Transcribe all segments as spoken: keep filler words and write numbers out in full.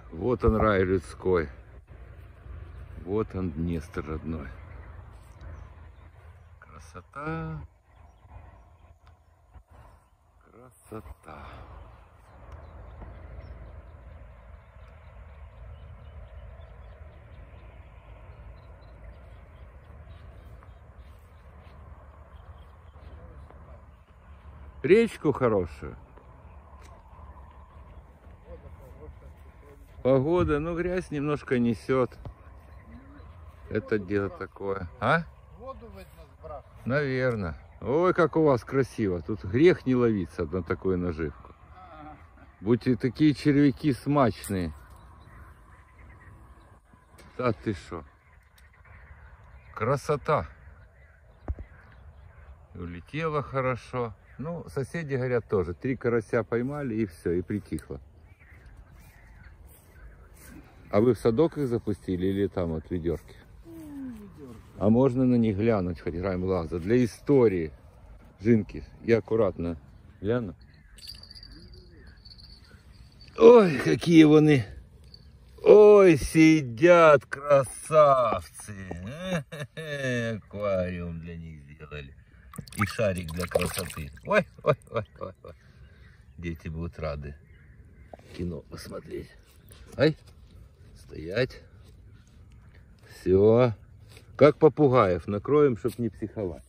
Вот он, рай людской. Вот он, Днестр родной. Красота. Красота. Речку хорошую. Погода, ну грязь немножко несет. Это дело такое. А? Воду видно сбрасывать. Наверное. Ой, как у вас красиво. Тут грех не ловиться на такую наживку. Будьте такие червяки смачные. Да ты шо. Красота. Улетела хорошо. Ну, соседи говорят тоже. Три карася поймали и все, и притихло. А вы в садок их запустили или там от ведерки? А можно на них глянуть, хоть граем глаза. Для истории. Жинки, я аккуратно гляну. Ой, какие вони. Ой, сидят красавцы. Аквариум для них сделали. И шарик для красоты. Ой, ой, ой, ой, ой. Дети будут рады кино посмотреть. Ай, стоять. Все. Как попугаев накроем, чтобы не психовать.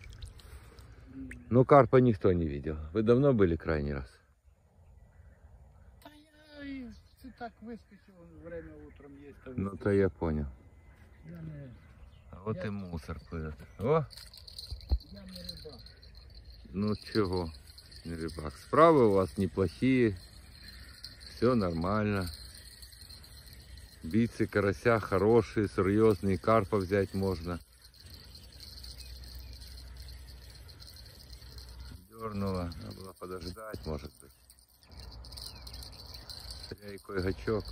Но карпа никто не видел. Вы давно были крайний раз? Да я и так выскочил, время утром есть. Ну то я понял. Я не... А вот я... и мусор плывет. О! Я не рыбак. Ну чего, не рыбак. Справа у вас неплохие. Все нормально. Бийцы карася хорошие, серьезные. Карпа взять можно. Дернула. Надо было подождать, может быть. Тряйкой гачок.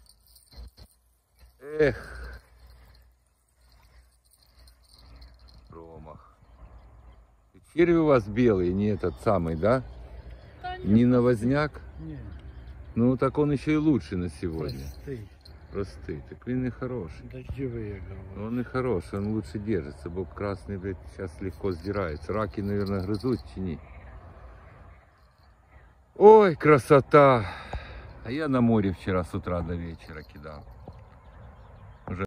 Эх. Промах. И червь у вас белый, не этот самый, да? Да нет, Не навозняк? Нет. Ну так он еще и лучше на сегодня. Простый. Простый. Так він і хороший. Дождевые головы. Он и хороший, он лучше держится. Боб красный, блядь, сейчас легко сдирается. Раки, наверное, грызут, чини. Ой, красота! А я на море вчера с утра до вечера кидал.